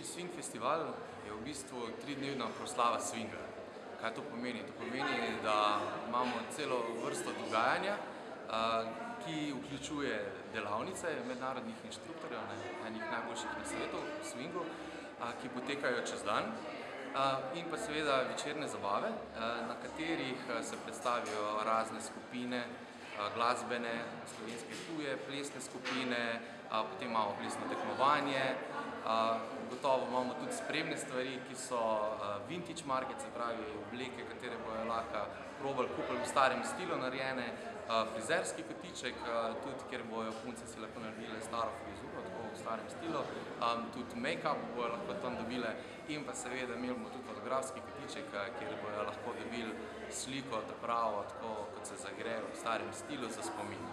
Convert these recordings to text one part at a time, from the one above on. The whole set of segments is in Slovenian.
Vintage Swing Festival je v bistvu 3-dnevna proslava swinga. Kaj to pomeni? To pomeni, da imamo celo vrsto dogajanja, ki vključuje delavnice mednarodnih inštruktorjev, enih najboljših na svetu v swingu, ki potekajo čez dan, in pa seveda večerne zabave, na katerih se predstavijo razne skupine, glasbene, slovenske tuje, plesne skupine, potem imamo plesno tekmovanje, gotovo imamo tudi spremne stvari, ki so vintage market, se pravi obleke, katere bojo lahko probali kupili v starem stilu narejene, frizerski kotiček, tudi kjer bojo punce si lahko naredile staro frizuro, tako v starem stilu, tudi make-up bojo lahko tam dobile in pa seveda imeli bomo tudi fotografski kotiček, kjer bojo lahko dobili sliko pravo, tako kot se zagre v starem stilu za spomin.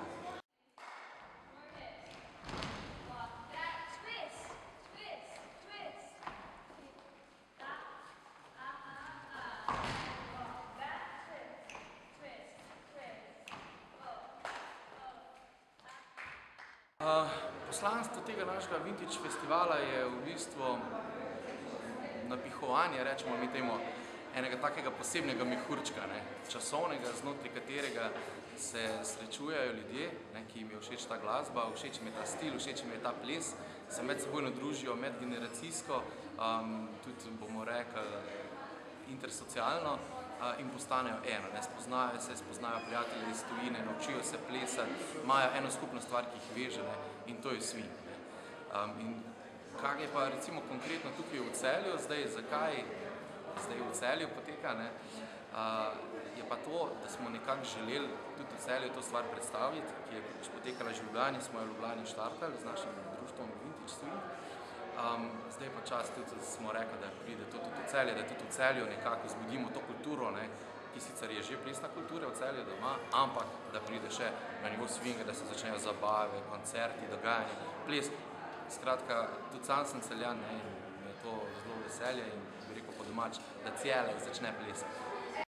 Poslanstvo tega našega Vintage festivala je v bistvu napihovanje, rečemo mi temu, enega takega posebnega mehurčka, časovnega, znotraj katerega se srečujejo ljudje, ki jim je všeč ta glasba, všeč jim je ta stil, všeč jim je ta ples, se medsebojno družijo medgeneracijsko, tudi bomo rekli intersocialno, in postanejo eno, spoznajo se, spoznajo prijatelje iz tujine, naučijo se plesati, imajo eno skupno stvar, ki jih veže, in to je swing. In kar je pa recimo konkretno tukaj v Celju, zakaj zdaj v Celju poteka, je pa to, da smo nekako želeli tudi v Celju to stvar predstaviti, ki je potekala že v Ljubljani, smo jo v Ljubljani štartali z našim društvom Vintage Swing. Zdaj pa čas tudi, da smo rekli, da pride to tudi v Celje, da tudi v Celju nekako zbudimo to kulturo, ki sicer je že plesna kultura v Celju doma, ampak da pride še na nivo swinga, da se začnejo zabave, koncerti, dogajanje, ples. Skratka, tudi sam sem Celjan in mi je to zelo veselje in bi rekel po domač, da Celje začne plesati.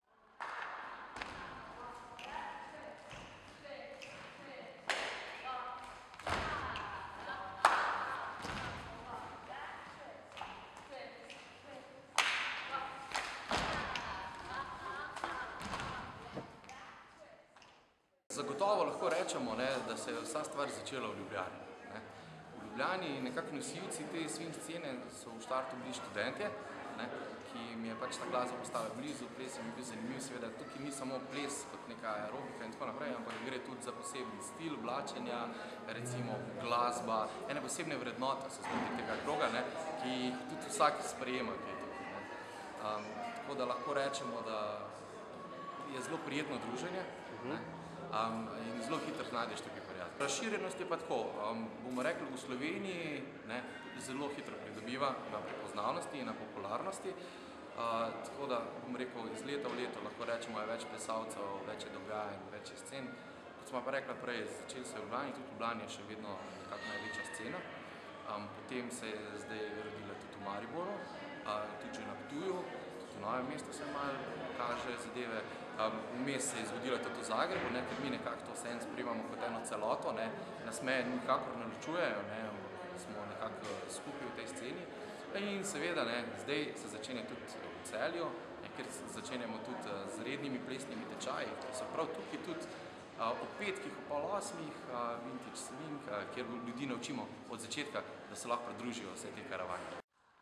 Zagotovo lahko rečemo, da se je vsa stvar začela v Ljubljani. V Ljubljani nekako nosilci te swing scene so v štartu bili študentje, ki jim je pač ta glasba postala blizu, ples jim je bil zanimiv, seveda tukaj ni samo ples kot neka aerobika in tako naprej, ampak gre tudi za poseben stil oblačenja, recimo glasba, ene posebne vrednote so znotraj tega kroga, ki jih tudi vsak sprejema, ki je tukaj. Tako da lahko rečemo, da je zelo prijetno druženje, in zelo hitro najdeš tukaj prijatelj. Razširjenost je pa tako, bomo rekli, v Sloveniji zelo hitro pridobiva na prepoznavnosti in na popularnosti, tako da, bom rekel, iz leta v leto lahko rečemo, je več plesalcev, več je dogajanj, več je scen. Kot smo pa rekli prej, začeli se v Ljubljani, tudi v Ljubljani je še vedno nekako največja scena, potem se je zdaj rodila tudi v Mariboru, tudi že na Ptuju, tudi v Novem mestu se malo kaže zadeve. Vmes se je zgodilo tudi v Zagrebu, ker mi nekako to vseeno sprejemamo kot eno celoto, nas meje nikakor ne ločujejo, smo nekako skupaj v tej sceni. In seveda, zdaj se začenja tudi v Celju, ker začenjamo tudi z rednimi plesnimi tečaji, ki so prav tukaj tudi ob petkih, ob pol osmih, Vintage Swing, kjer ljudi naučimo od začetka, da se lahko pridružijo vse te karavane.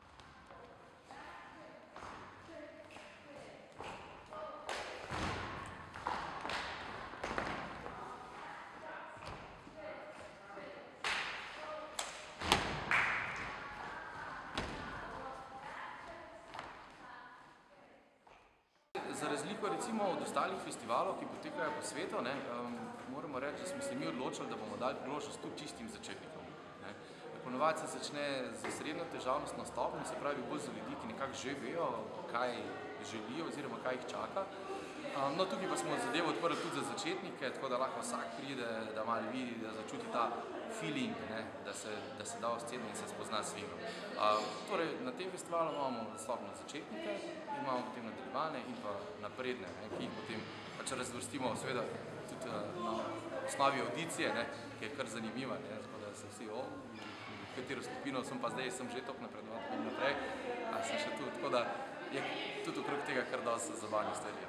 Za razliko recimo od ostalih festivalov, ki potekajo po svetu, moramo reči, da smo se mi odločili, da bomo dali priložnost tudi čistim začetnikom. Ponavadi se začne z srednjo težavnostno stopnjo, se pravi bolj za ljudi, ki nekako že vejo, kaj želijo oziroma kaj jih čaka. No, tukaj pa smo zadevo odprli tudi za začetnike, tako da lahko vsak pride, da malo vidi, da začuti ta feeling, da se da v sceno in se spozna s swingom. Torej, na tem festivalu imamo stopnjo začetnike, imamo potem nadaljevane in pa napredne, ki jih potem pač razvrstimo seveda tudi na osnovi audicije, ki je kar zanimiva, tako da se vsi, katero skupino, sem pa zdaj že toliko napredoval, tako naprej, sem še tu, tako da je tudi okrog tega kar dosti zabavnih stvari.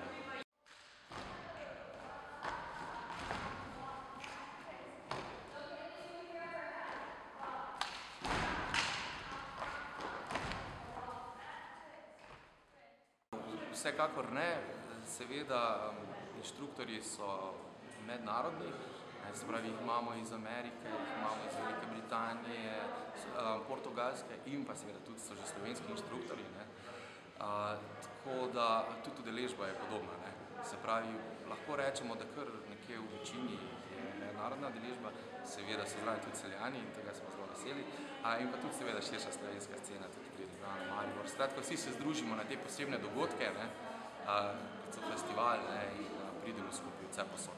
Vsekakor ne, seveda inštruktorji so mednarodni, se pravi, jih imamo iz Amerike, jih imamo iz Velike Britanije, Portugalske in pa seveda tudi so že slovenski inštruktorji, tako da tudi udeležba je podobna, se pravi, lahko rečemo, da kar nekje v večini je mednarodna udeležba, seveda so zraven tudi Celjani in tega smo zelo veseli, in pa tudi seveda širša slovenska scena, tudi pride na Maribor. Skratka, vsi se združimo na te posebne dogodke, kot so festival in pridemo skupaj vse posod.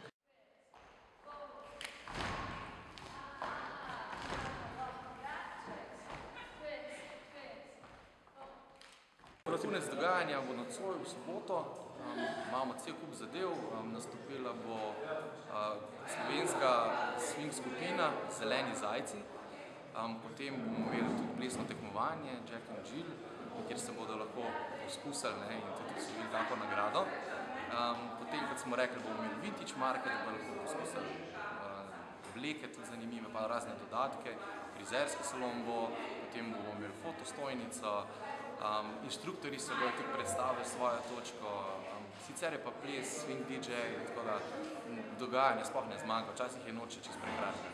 Vrhunec dogajanja bo nocoj v soboto, imamo cel kup zadev, nastopila bo slovenska swing skupina Zeleni zajci, potem bomo imeli tudi plesno tekmovanje Jack and Jill, kjer se bodo lahko poskusili in tudi osvojili kako nagrado. Potem, kot smo rekli, bomo imeli vintage market, da bomo lahko poskusili obleke, tudi zanimive, pa razne dodatke, frizerski salon bo, potem bomo imeli fotostojnico, inštruktorji se bodo tudi predstavili svojo točko, sicer je pa ples, swing DJ, tako da dogajanje sploh ne zmanjka, včasih je noč čisto prekratka.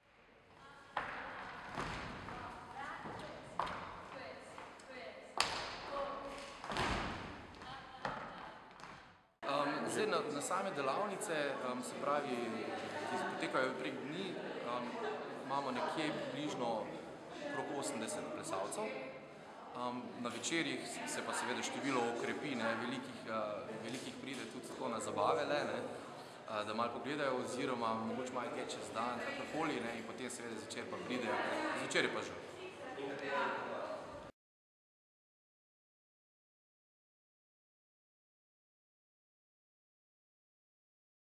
Zdaj, na same delavnice, se pravi, ki se potekajo prek dni, imamo nekje približno okrog 80 plesalcev. Na večerjih se pa seveda število okrepi, velikih pride tudi tako na zabave, da malo pogledajo oziroma mogoče malo kaj čez dan, kakorkoli, in potem seveda zvečer pa pridejo, zvečer je pa žal.